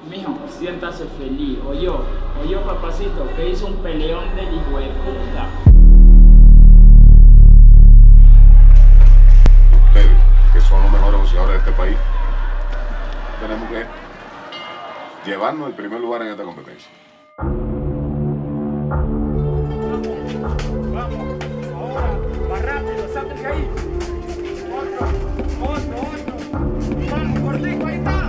Mijo, siéntase feliz. Oyó, papacito, que hizo un peleón del hijo de puta. Ustedes, que son los mejores boxeadores de este país, tenemos que llevarnos el primer lugar en esta competencia. Vamos, ahora, más rápido, sáquense ahí. Otro. Vamos, cortico, ahí está.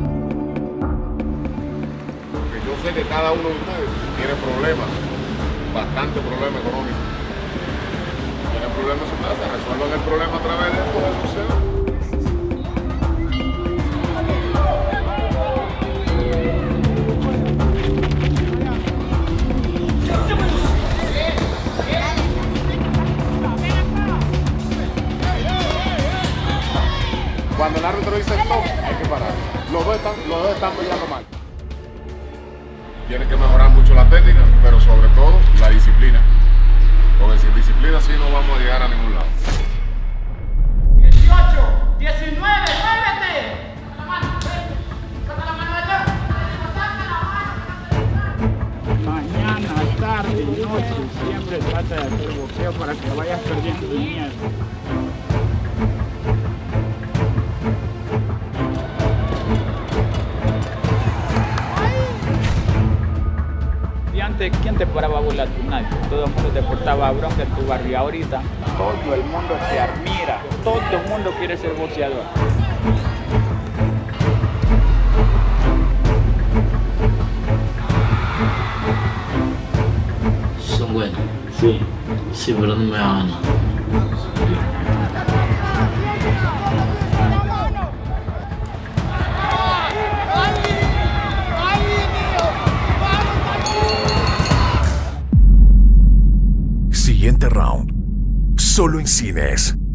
Porque yo sé que cada uno de ustedes tiene problemas, bastante problemas económicos. Tienen problemas en su casa, resuelvan el problema a través de esto del museo. Cuando el árbitro dice stop, hay que parar. Los dos están peleando mal. Tienen que mejorar mucho la técnica, pero sobre todo la disciplina. Porque sin disciplina sí no vamos a llegar a ningún lado. 18, 19, muévete. Saca la mano, saca la mano de allá. Saca la mano. Mañana, tarde y noche, siempre trata de hacer boxeo para que vayas perdiendo el miedo. ¿Quién te paraba a volar? Nadie. Todo el mundo te portaba bronca en tu barrio. Ahorita todo el mundo te admira. Todo el mundo quiere ser boxeador. Son buenos. Sí. Sí, pero no me van a ganar. Siguiente round. Solo en cines.